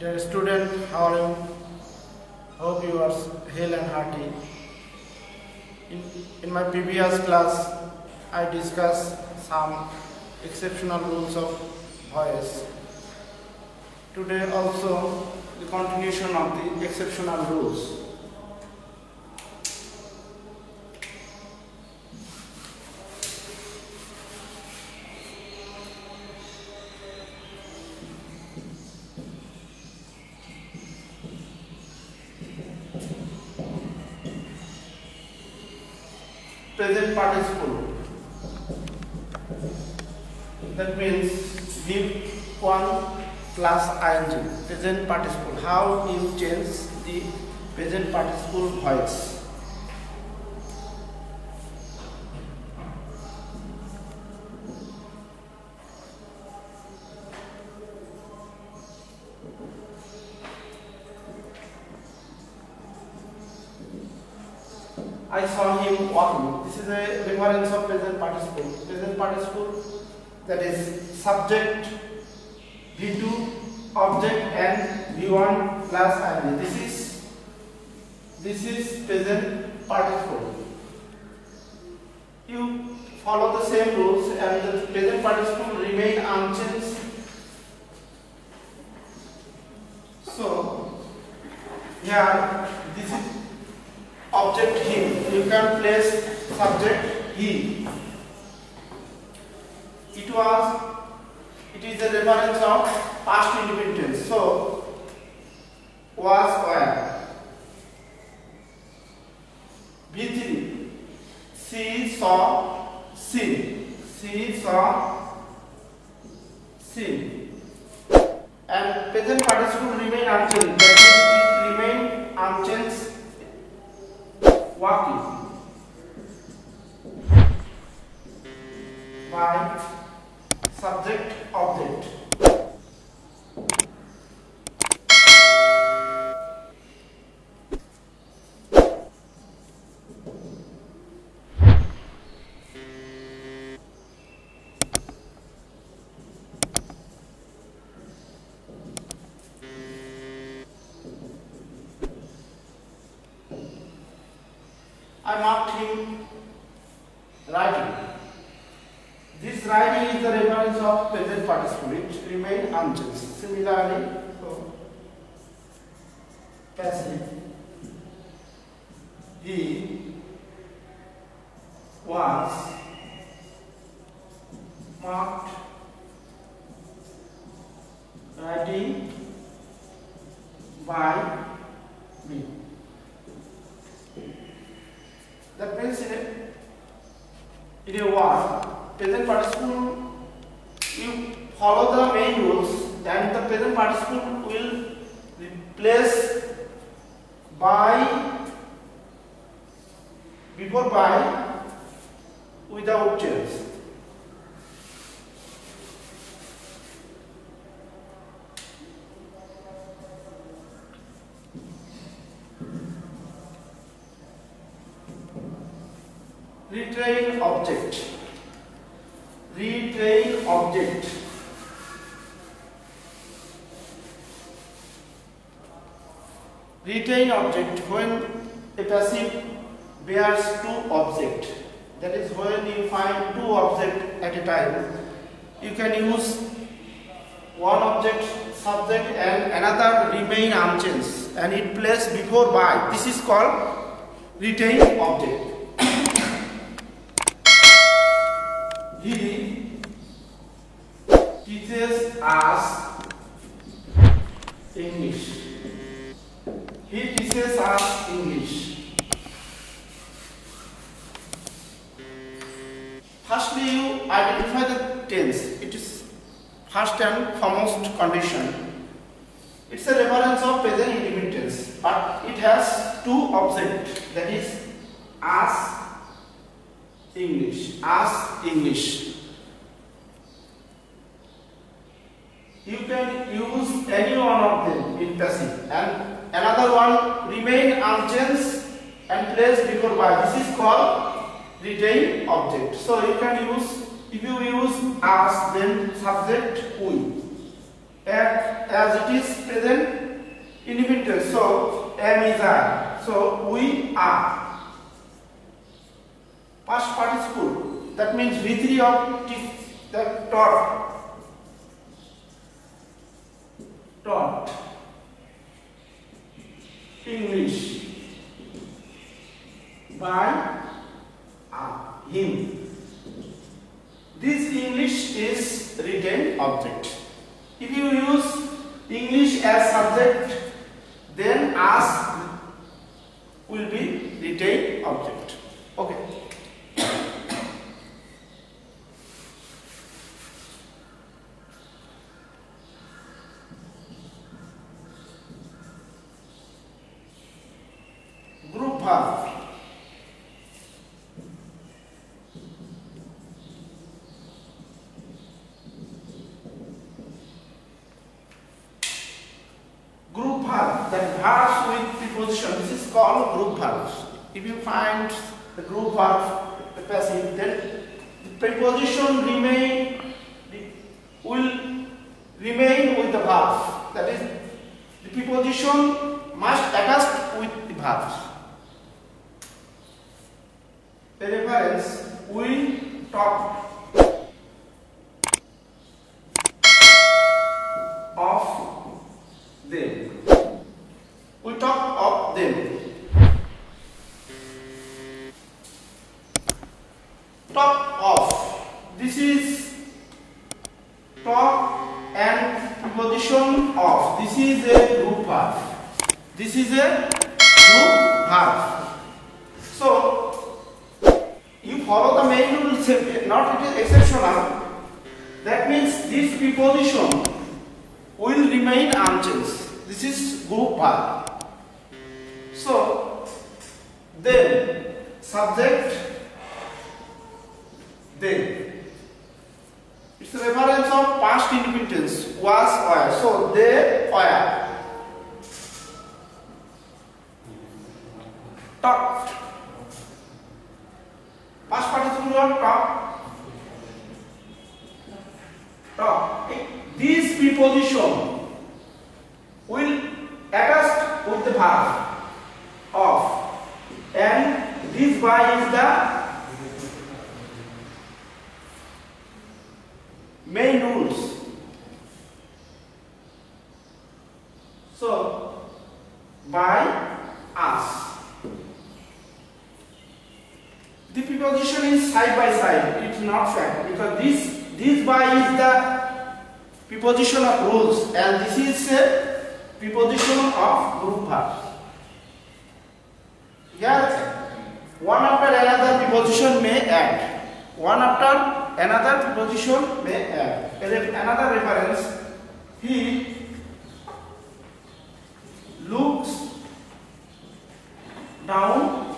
Dear student, how are you? Hope you are hale and hearty. In my previous class, I discussed some exceptional rules of voice. Today also the continuation of the exceptional rules. Present participle, that means give one plus ing. Present participle, how you change the present participle voice. I saw him walking. This is a reference of present participle. Present participle, that is subject, V2, object and V1 plus ing. This is present participle. You follow the same rules and the present participle remain unchanged. So here this is object him. You can place subject he. It is a reference of past indefinite. So was where. V3. She saw seen. She saw seen. And present participle remain unchanged. That is, it remain unchanged. Walking by subject object. I marked him writing. This writing is the reference of present participle. It remains unchanged. Similarly, passive. He was marked writing by me. That means in a word, present participle, you follow the main rules and the present participle will replace by before by without change. Retrain object. Retrain object. Retain object when a passive bears two objects. That is, when you find two objects at a time, you can use one object subject and another remain unchanged and it placed before by. This is called retain object. He teaches us English. He teaches us English. Firstly, you identify the tense. It is first and foremost condition. It's a reference of present indefinite tense, but it has two objects. That is, us English. Us English. You can use any one of them in passive, and another one remain unchanged and placed before by. This is called retain object. So you can use, if you use us, then subject we. as it is present indefinite tense. So am is are. So we are. Past participle. That means V3 of the taught. Taught English by him. This English is retained object. If you use English as subject, then us will be retained object. Okay. Group verb. Group verb, that verbs with preposition, this is called group verbs. If you find the group verb passive, then the preposition will remain with the verb. That is, the preposition must attach with the verbs. The reference, we talk of them. We talk of them. Talk of. This is talk and preposition of. This is a group verb. This is a group verb. So you follow the main rule, not it is exceptional. That means this preposition will remain unchanged. This is group verb. So then subject then. It's a reference of past indefinite tense, was, were. So they were. Talked. Past participle of talk. Talk. This preposition will attach with the verb of, and this by is the main rules. So by us. The preposition is side by side. It's not fact, because this by is the preposition of rules, and this is a preposition of group verbs. Here, one after another preposition may add. One after another preposition may add. Another reference, he looks down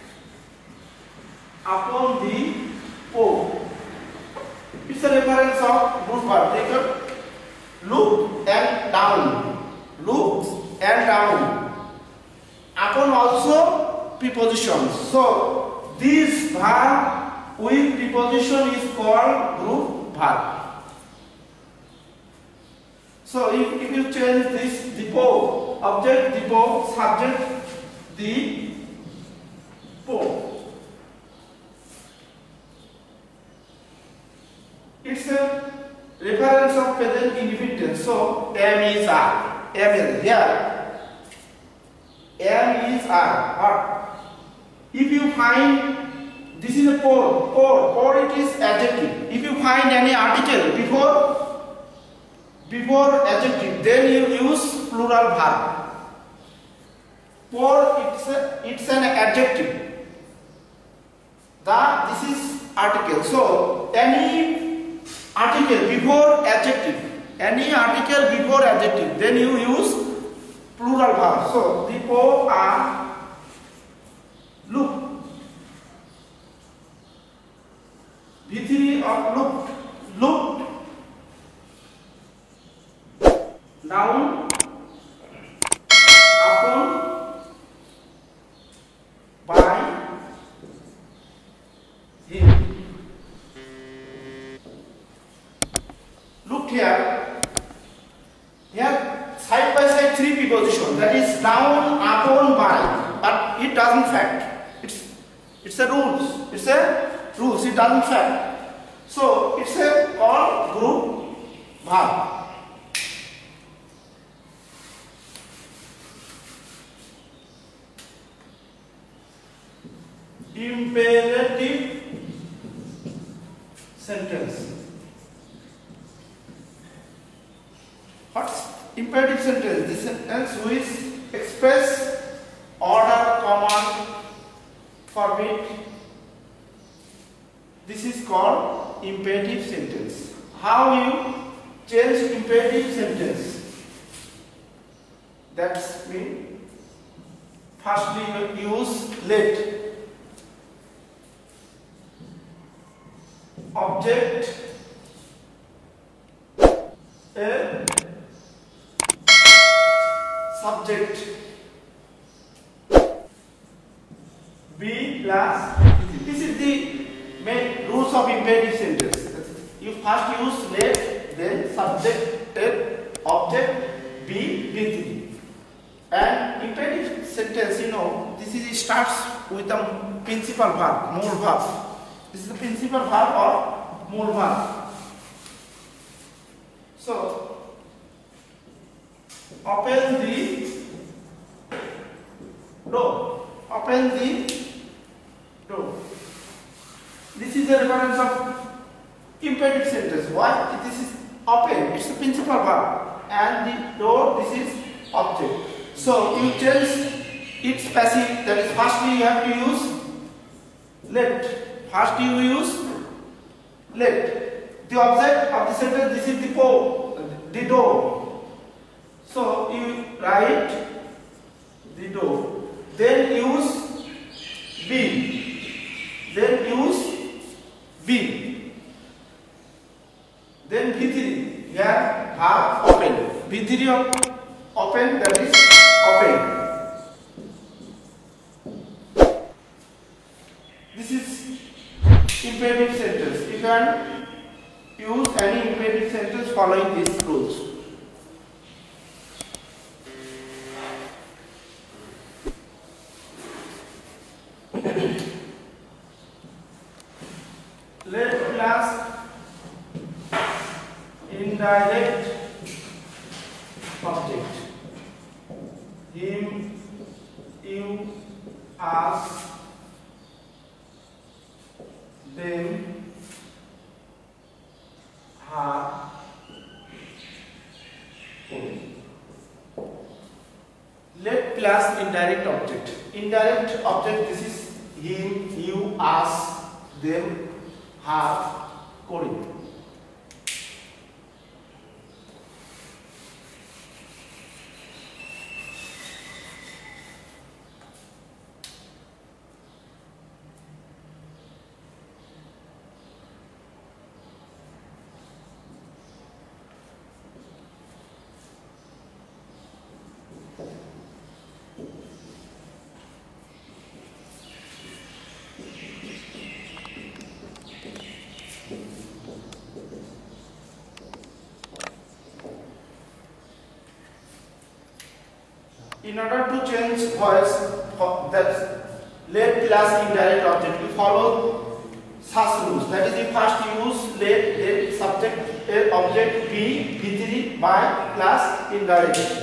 upon the poor. It's a reference of group verb. Take a look and down. Look and down. Upon also prepositions. So this verb with preposition is called group verb. So if you change this depot, object depot, subject the po. It's a reference of present indefinite tense. So am is are. Am is here. Am is are. Or if you find this is a por it is adjective. If you find any article before adjective, then you use plural verb. Por it's an adjective. This is article. So any article before adjective, then you use plural verb. So the po are look. V3 of looked down upon by him. Look here. preposition, that is noun upon by, but it doesn't fact. It's a rules. It's a rules. It doesn't fact. So it's a called group verb. Imperative sentence. What's imperative sentence? This sentence which express order, command, forbid. This is called imperative sentence. How you change imperative sentence? That's mean firstly you use let. Object a subject B plus. This is the main rules of imperative sentence. You first use let, then subject a, object B B3. And imperative sentence, you know, this is starts with a principal verb, more verb. This is the principal verb or more verb. So, open the door. Open the door. This is the reference of imperative sentence. Why? This is open. It's the principal verb. And the door, this is object. So, you change its passive. That is, firstly you have to use let. First you use let. The object of the sentence, this is the door. So you write the door. Then use B. Then use B. Then V3. Here verb open. V3 of open, that is open. This is imperative sentence. You can use any imperative sentence following these rules. Let plus indirect object. Him, you, us, them, her, let plus indirect object. Indirect object, this is him, you, us, them, her, Corinth. In order to change voice, that let plus indirect object, we follow such rules. That is, you first use let, then subject object B V3 by plus indirect.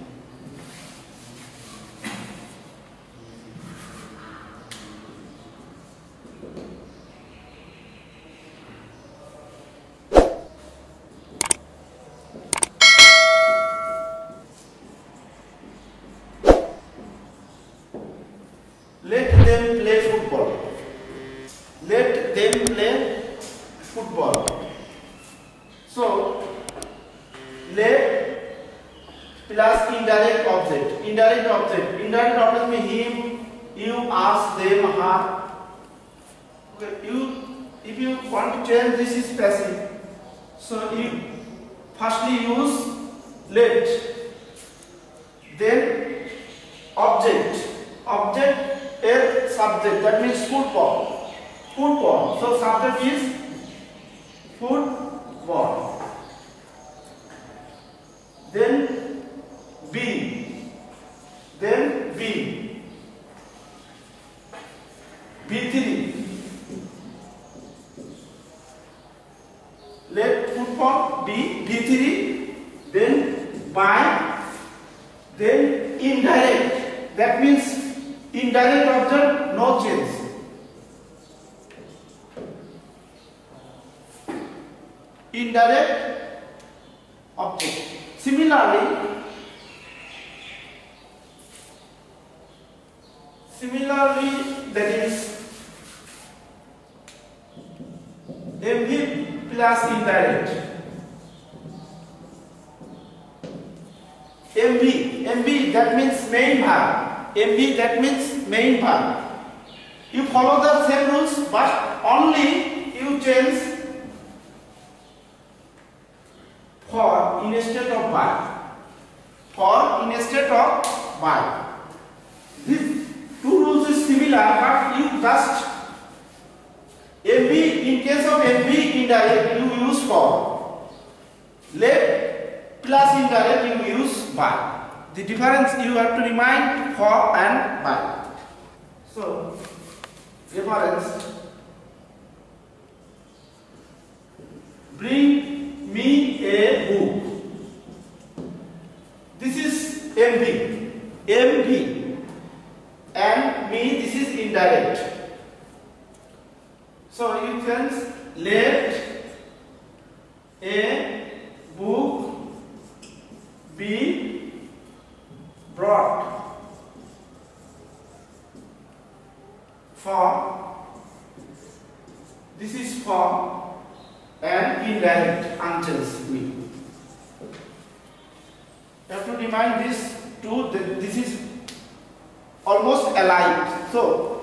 Let them play football. Let them play football. So, let plus indirect object. Indirect object. Indirect object means him, you, us, them, her. Okay, if you want to change, this is passive. So, you firstly use let. Then object. Object a subject, that means football. Football. So subject is football. Then B. form B, V3, then by, then indirect. That means indirect object, no change. Indirect object. Similarly, that is MV plus indirect. MV that means main verb. MV that means main verb. You follow the same rules, but only you change for instead of by. For instead of by. These two rules is similar, but you just MV, in case of MV indirect you use for. Left plus indirect you use by. The difference you have to remind for and by. So reference, bring me a book. This is MV, and me, this is indirect. So you can let a book be brought for. This is for and indirect unchanged me. You have to remind this two that this is almost alike. So